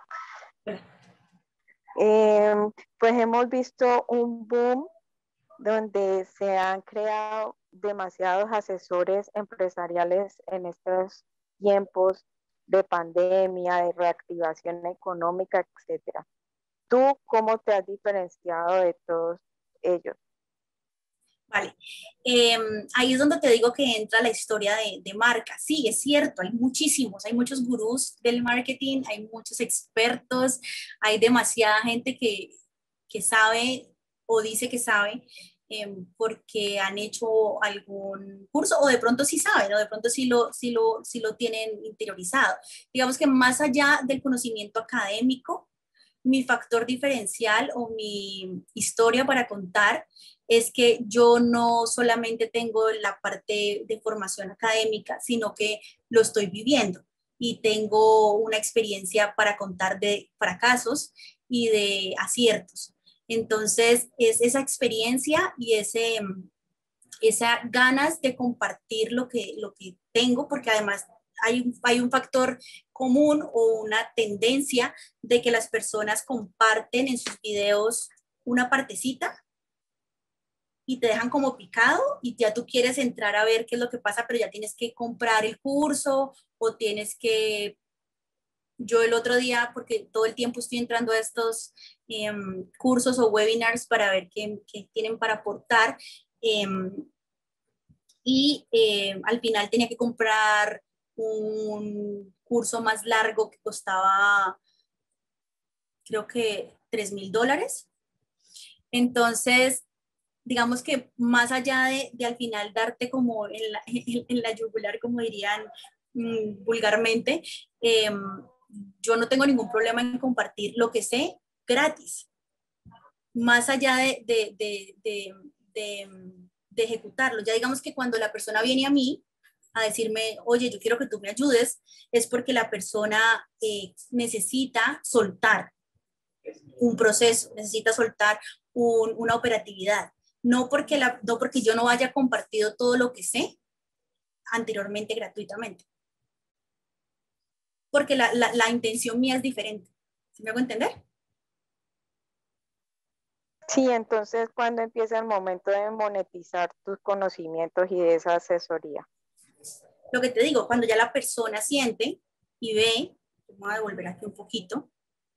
Eh, pues hemos visto un boom donde se han creado demasiados asesores empresariales en estos tiempos de pandemia, de reactivación económica, etcétera. ¿Tú cómo te has diferenciado de todos ellos? Vale, eh, ahí es donde te digo que entra la historia de, de marca. Sí, es cierto, hay muchísimos, hay muchos gurús del marketing, hay muchos expertos, hay demasiada gente que, que sabe o dice que sabe eh, porque han hecho algún curso o de pronto sí saben, o de pronto sí lo, sí, lo, sí lo tienen interiorizado. Digamos que más allá del conocimiento académico, mi factor diferencial o mi historia para contar es que yo no solamente tengo la parte de formación académica, sino que lo estoy viviendo y tengo una experiencia para contar de fracasos y de aciertos. Entonces, es esa experiencia y ese, esa ganas de compartir lo que, lo que tengo, porque además hay un, hay un factor común o una tendencia de que las personas comparten en sus videos una partecita y te dejan como picado y ya tú quieres entrar a ver qué es lo que pasa, pero ya tienes que comprar el curso o tienes que... Yo el otro día, porque todo el tiempo estoy entrando a estos eh, cursos o webinars para ver qué, qué tienen para aportar, eh, y eh, al final tenía que comprar un curso más largo que costaba, creo que tres mil dólares. Entonces, digamos que más allá de, de al final darte como en la, en, en la yugular, como dirían mmm, vulgarmente, eh, yo no tengo ningún problema en compartir lo que sé gratis, más allá de, de, de, de, de, de ejecutarlo. Ya digamos que cuando la persona viene a mí a decirme, oye, yo quiero que tú me ayudes, es porque la persona eh, necesita soltar un proceso, necesita soltar un, una operatividad. No porque, la, no porque yo no haya compartido todo lo que sé anteriormente gratuitamente. Porque la, la, la intención mía es diferente. ¿Sí me hago entender? Sí, entonces, ¿cuándo empieza el momento de monetizar tus conocimientos y de esa asesoría? Lo que te digo, cuando ya la persona siente y ve, vamos a devolver aquí un poquito,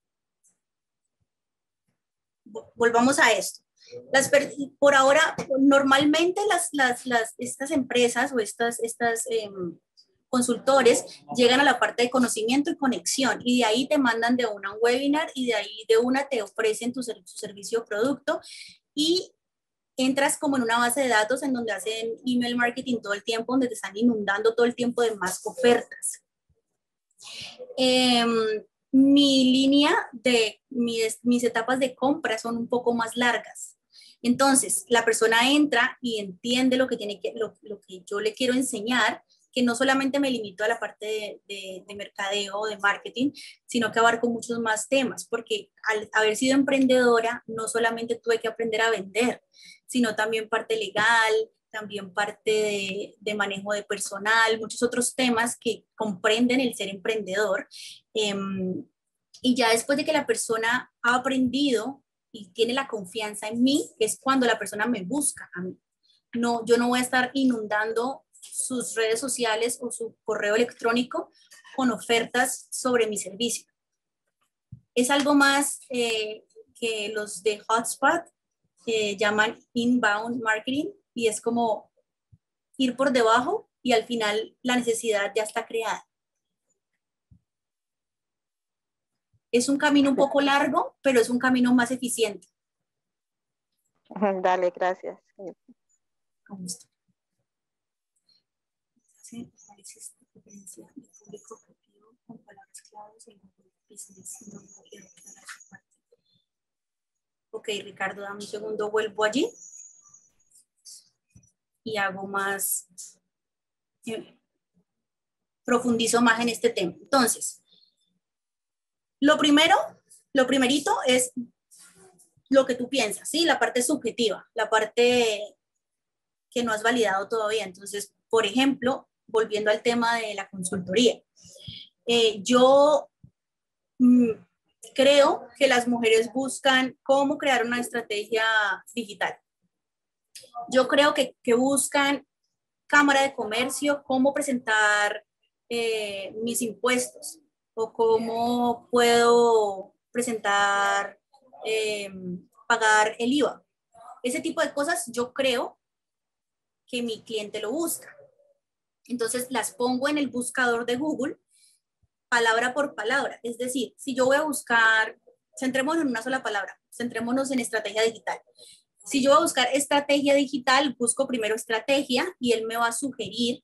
volvamos a esto. Las, por ahora, normalmente las, las, las, estas empresas o estas, estas eh, consultores llegan a la parte de conocimiento y conexión y de ahí te mandan de una un webinar y de ahí de una te ofrecen tu, tu servicio o producto y entras como en una base de datos en donde hacen email marketing todo el tiempo, donde te están inundando todo el tiempo de más ofertas. Eh, mi línea de mis, mis etapas de compra son un poco más largas. Entonces, la persona entra y entiende lo que, tiene que, lo, lo que yo le quiero enseñar, que no solamente me limito a la parte de, de, de mercadeo o de marketing, sino que abarco muchos más temas, porque al haber sido emprendedora, no solamente tuve que aprender a vender, sino también parte legal, también parte de, de manejo de personal, muchos otros temas que comprenden el ser emprendedor. Eh, y ya después de que la persona ha aprendido y tiene la confianza en mí, es cuando la persona me busca a mí. No, yo no voy a estar inundando sus redes sociales o su correo electrónico con ofertas sobre mi servicio. Es algo más eh, que los de Hotspot eh, llaman inbound marketing y es como ir por debajo y al final la necesidad ya está creada. Es un camino un poco largo, pero es un camino más eficiente. Dale, gracias. Con gusto. Sí, análisis de preferencia de público objetivo con palabras claves en Google Business. No quiero aclarar esa parte. Ok, Ricardo, dame un segundo, vuelvo allí y hago más, eh, profundizo más en este tema. Entonces, lo primero, lo primerito es lo que tú piensas, ¿sí? La parte subjetiva, la parte que no has validado todavía. Entonces, por ejemplo, volviendo al tema de la consultoría, eh, yo mm, creo que las mujeres buscan cómo crear una estrategia digital. Yo creo que, que buscan cámara de comercio, cómo presentar eh, mis impuestos o cómo puedo presentar, eh, pagar el I V A. Ese tipo de cosas yo creo que mi cliente lo busca. Entonces las pongo en el buscador de Google palabra por palabra. Es decir, si yo voy a buscar, centrémonos en una sola palabra, centrémonos en estrategia digital. Si yo voy a buscar estrategia digital, busco primero estrategia y él me va a sugerir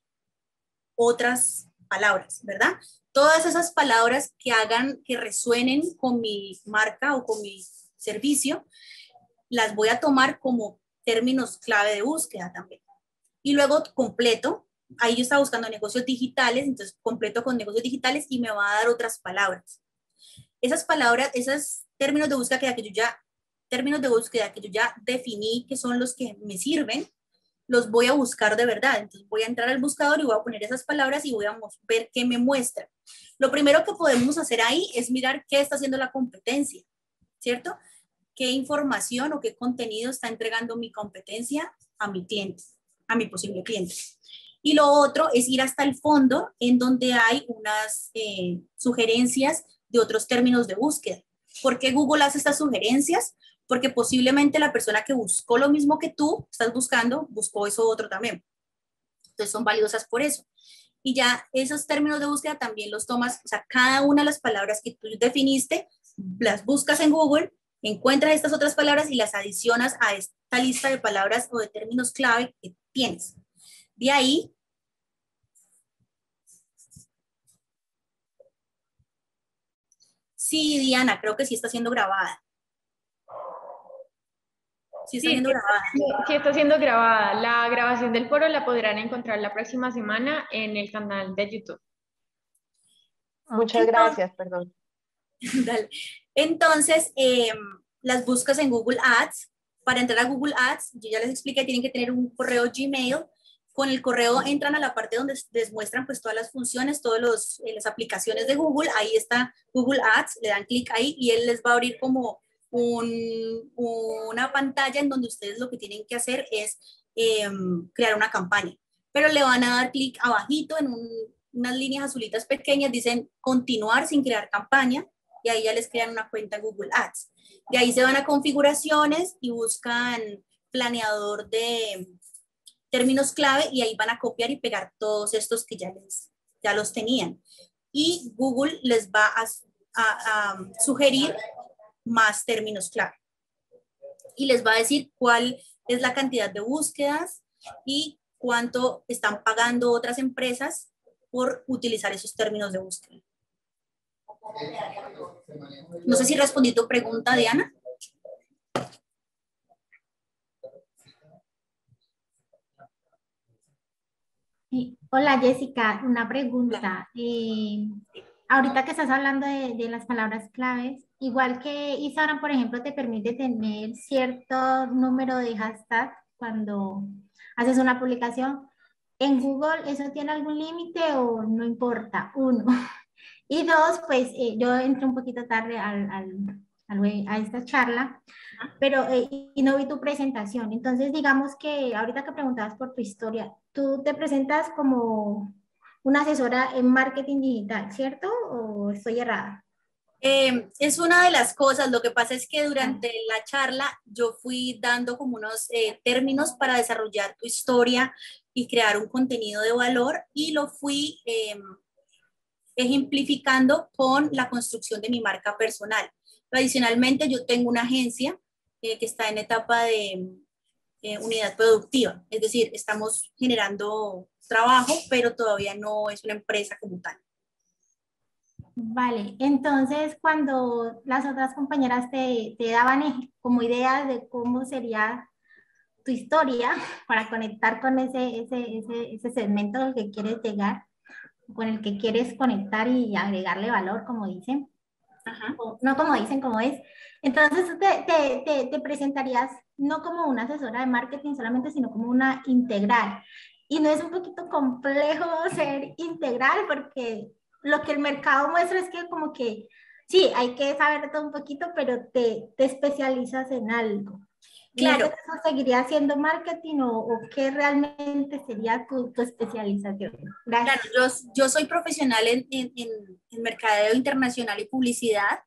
otras palabras, ¿verdad? Todas esas palabras que hagan, que resuenen con mi marca o con mi servicio, las voy a tomar como términos clave de búsqueda también. Y luego completo, ahí yo estaba buscando negocios digitales, entonces completo con negocios digitales y me va a dar otras palabras. Esas palabras, esos términos de búsqueda que yo ya, términos de búsqueda que yo ya definí que son los que me sirven, los voy a buscar de verdad. Entonces voy a entrar al buscador y voy a poner esas palabras y voy a ver qué me muestra. Lo primero que podemos hacer ahí es mirar qué está haciendo la competencia, ¿cierto? ¿Qué información o qué contenido está entregando mi competencia a mi cliente, a mi posible cliente? Y lo otro es ir hasta el fondo en donde hay unas eh, sugerencias de otros términos de búsqueda. ¿Por qué Google hace estas sugerencias? Porque posiblemente la persona que buscó lo mismo que tú estás buscando, buscó eso otro también. Entonces son valiosas por eso. Y ya esos términos de búsqueda también los tomas, o sea, cada una de las palabras que tú definiste, las buscas en Google, encuentras estas otras palabras y las adicionas a esta lista de palabras o de términos clave que tienes. De ahí, sí, Diana, creo que sí está siendo grabada. Sí está Sí, siendo sí, grabada. sí está siendo grabada. La grabación del foro la podrán encontrar la próxima semana en el canal de YouTube. Muchas Entonces, gracias, perdón. dale. Entonces, eh, las buscas en Google Ads. Para entrar a Google Ads, yo ya les expliqué, tienen que tener un correo Gmail. Con el correo entran a la parte donde les muestran pues todas las funciones, todas eh, las aplicaciones de Google. Ahí está Google Ads, le dan clic ahí y él les va a abrir como un, una pantalla en donde ustedes lo que tienen que hacer es eh, crear una campaña. Pero le van a dar clic abajito en un, unas líneas azulitas pequeñas, dicen continuar sin crear campaña y ahí ya les crean una cuenta Google Ads. De ahí se van a configuraciones y buscan planeador de términos clave y ahí van a copiar y pegar todos estos que ya, les, ya los tenían. Y Google les va a, a, a sugerir más términos clave. Y les va a decir cuál es la cantidad de búsquedas y cuánto están pagando otras empresas por utilizar esos términos de búsqueda. No sé si respondí tu pregunta, Diana. Sí. Hola Jessica, una pregunta. Eh, ahorita que estás hablando de, de las palabras claves, igual que Instagram, por ejemplo, te permite tener cierto número de hashtags cuando haces una publicación. ¿En Google eso tiene algún límite o no importa? Uno. Y dos, pues eh, yo entré un poquito tarde al, al, al web- a esta charla, pero eh, y no vi tu presentación. Entonces, digamos que ahorita que preguntabas por tu historia, tú te presentas como una asesora en marketing digital, ¿cierto? ¿O estoy errada? Eh, es una de las cosas, lo que pasa es que durante la charla yo fui dando como unos eh, términos para desarrollar tu historia y crear un contenido de valor y lo fui eh, ejemplificando con la construcción de mi marca personal. Adicionalmente, yo tengo una agencia eh, que está en etapa de eh, unidad productiva, es decir, estamos generando trabajo, pero todavía no es una empresa como tal. Vale, entonces cuando las otras compañeras te, te daban ej- como ideas de cómo sería tu historia para conectar con ese, ese, ese, ese segmento al que quieres llegar, con el que quieres conectar y agregarle valor, como dicen, Ajá. o no como dicen, como es. Entonces tú te, te, te, te presentarías no como una asesora de marketing solamente, sino como una integral. Y no es un poquito complejo ser integral porque lo que el mercado muestra es que como que sí, hay que saber de todo un poquito, pero te, te especializas en algo. ¿En Claro. este caso seguiría haciendo marketing o, o qué realmente sería tu, tu especialización? Gracias. Claro, yo, yo soy profesional en, en, en, en mercadeo internacional y publicidad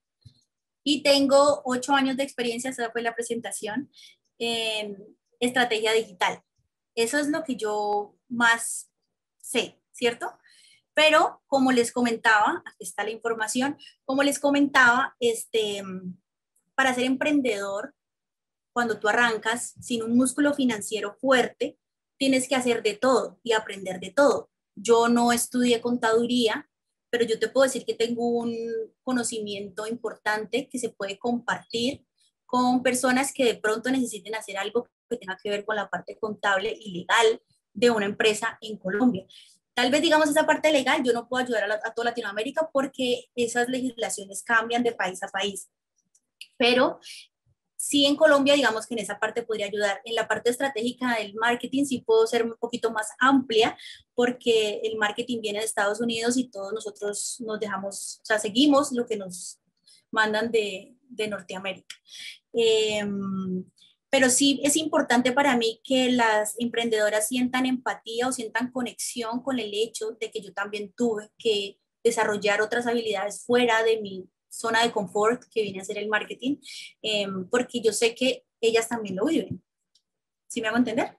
y tengo ocho años de experiencia, esa fue la presentación, en estrategia digital. Eso es lo que yo más sé, ¿cierto? Pero como les comentaba, aquí está la información, como les comentaba, este, para ser emprendedor, cuando tú arrancas sin un músculo financiero fuerte, tienes que hacer de todo y aprender de todo. Yo no estudié contaduría, pero yo te puedo decir que tengo un conocimiento importante que se puede compartir con personas que de pronto necesiten hacer algo que tenga que ver con la parte contable y legal de una empresa en Colombia. Tal vez, digamos, esa parte legal yo no puedo ayudar a, la, a toda Latinoamérica porque esas legislaciones cambian de país a país. Pero sí, en Colombia, digamos que en esa parte podría ayudar. En la parte estratégica del marketing sí puedo ser un poquito más amplia porque el marketing viene de Estados Unidos y todos nosotros nos dejamos, o sea, seguimos lo que nos mandan de, de Norteamérica. Eh, pero sí es importante para mí que las emprendedoras sientan empatía o sientan conexión con el hecho de que yo también tuve que desarrollar otras habilidades fuera de mi zona de confort que viene a ser el marketing, eh, porque yo sé que ellas también lo viven. ¿Sí me hago entender?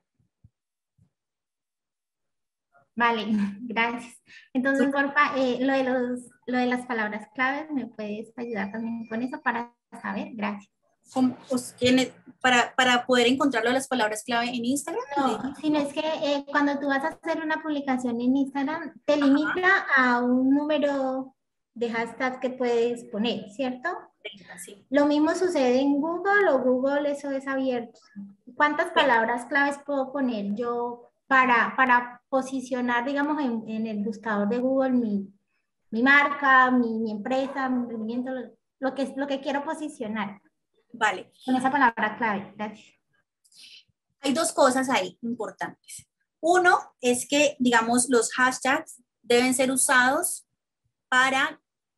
Vale, gracias. Entonces, Sí. porfa, eh, lo de los, lo de las palabras claves, ¿me puedes ayudar también con eso para saber? Gracias. Pues, para, para poder encontrarlo las palabras clave en Instagram. No, sino es que eh, cuando tú vas a hacer una publicación en Instagram, te limita a un número de hashtag que puedes poner, ¿cierto? Sí. Lo mismo sucede en Google o Google, eso es abierto. ¿Cuántas palabras claves puedo poner yo para, para posicionar, digamos, en, en el buscador de Google mi, mi marca, mi, mi empresa, mi emprendimiento, lo, lo, que, lo que quiero posicionar? Vale. Con esa palabra clave, gracias. Hay dos cosas ahí importantes. Uno es que, digamos, los hashtags deben ser usados para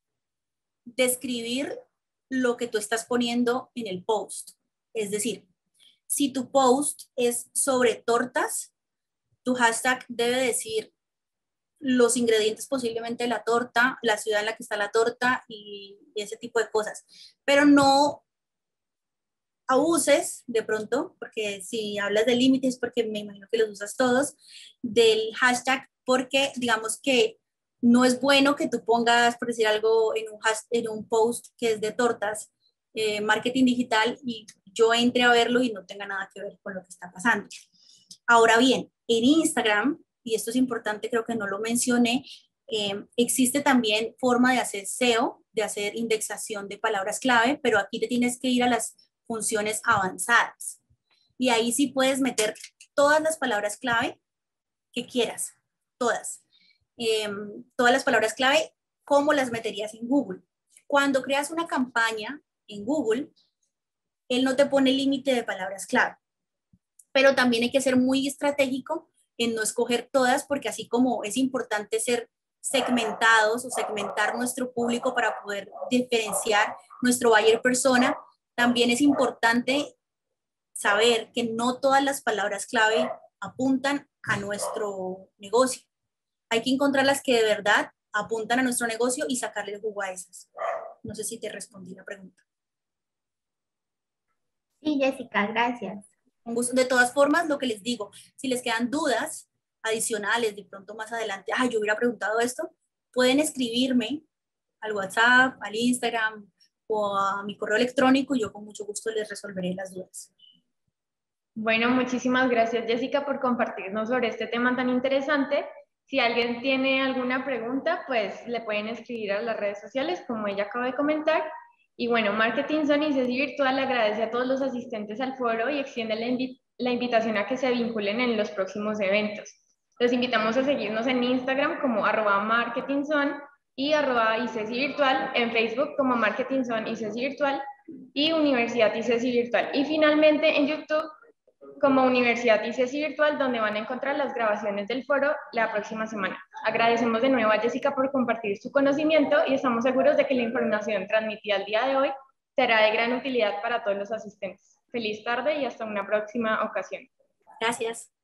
describir lo que tú estás poniendo en el post. Es decir, si tu post es sobre tortas, tu hashtag debe decir los ingredientes posiblemente de la torta, la ciudad en la que está la torta y ese tipo de cosas. Pero no abuses de pronto, porque si hablas de límites, porque me imagino que los usas todos, del hashtag, porque digamos que no es bueno que tú pongas, por decir algo, en un, hashtag, en un post que es de tortas, eh, marketing digital, y yo entre a verlo y no tenga nada que ver con lo que está pasando. Ahora bien, en Instagram, y esto es importante, creo que no lo mencioné, eh, existe también forma de hacer S E O, de hacer indexación de palabras clave, pero aquí te tienes que ir a las funciones avanzadas. Y ahí sí puedes meter todas las palabras clave que quieras, todas. Eh, todas las palabras clave, ¿cómo las meterías en Google? Cuando creas una campaña en Google, él no te pone límite de palabras clave, pero también hay que ser muy estratégico en no escoger todas, porque así como es importante ser segmentados o segmentar nuestro público para poder diferenciar nuestro buyer persona, también es importante saber que no todas las palabras clave apuntan a nuestro negocio. Hay que encontrar las que de verdad apuntan a nuestro negocio y sacarle el jugo a esas. No sé si te respondí la pregunta. Sí, Jessica, gracias. De todas formas, lo que les digo, si les quedan dudas adicionales, de pronto más adelante, ah, yo hubiera preguntado esto, pueden escribirme al WhatsApp, al Instagram o a mi correo electrónico y yo con mucho gusto les resolveré las dudas. Bueno, muchísimas gracias, Jessica, por compartirnos sobre este tema tan interesante. Si alguien tiene alguna pregunta, pues le pueden escribir a las redes sociales, como ella acaba de comentar. Y bueno, Marketing Zone y Ceci Virtual agradece a todos los asistentes al foro y extiende la, invi la invitación a que se vinculen en los próximos eventos. Los invitamos a seguirnos en Instagram como arroba Marketing Zone y arroba I C E S I Virtual, en Facebook como Marketing Zone y I C E S I Virtual y Universidad I C E S I Virtual. Y finalmente en YouTube como Universidad I C E S I Virtual, donde van a encontrar las grabaciones del foro la próxima semana. Agradecemos de nuevo a Jessica por compartir su conocimiento y estamos seguros de que la información transmitida el día de hoy será de gran utilidad para todos los asistentes. Feliz tarde y hasta una próxima ocasión. Gracias.